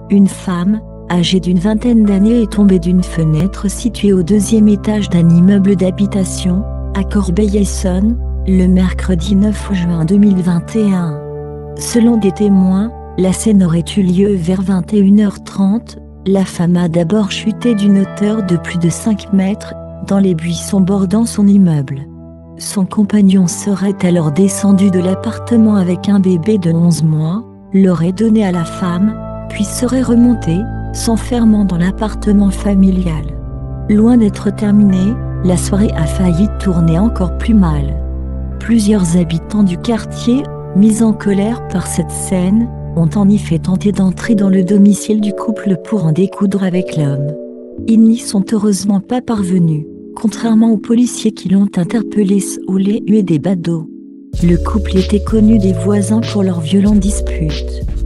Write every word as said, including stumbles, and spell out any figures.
Une femme, âgée d'une vingtaine d'années, est tombée d'une fenêtre située au deuxième étage d'un immeuble d'habitation, à Corbeil-Essonnes, le mercredi neuf juin deux mille vingt et un. Selon des témoins, la scène aurait eu lieu vers vingt et une heures trente. La femme a d'abord chuté d'une hauteur de plus de cinq mètres, dans les buissons bordant son immeuble. Son compagnon serait alors descendu de l'appartement avec un bébé de onze mois, l'aurait donné à la femme, puis serait remonté, s'enfermant dans l'appartement familial. Loin d'être terminée, la soirée a failli tourner encore plus mal. Plusieurs habitants du quartier, mis en colère par cette scène, ont en effet tenté d'entrer dans le domicile du couple pour en découdre avec l'homme. Ils n'y sont heureusement pas parvenus, contrairement aux policiers qui l'ont interpellé sous les huées des badauds. Le couple était connu des voisins pour leurs violentes disputes.